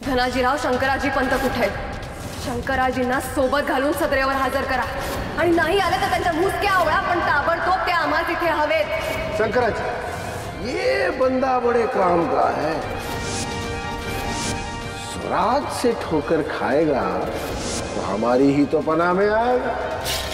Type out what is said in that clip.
धनाजीराव शंकराजी पंत कुठे? शंकराजींना सोबत घालून सदरेवर हजर करा आणि नाही आले तर त्यांच्या मुसक्या आवळा पण ताबडतोब ते आम्हाला तिथे हवेत। शंकराजी, ये बंदा बड़े काम का है। स्वराज से ठोकर खाएगा तो हमारी ही तो पनाह में आएगा।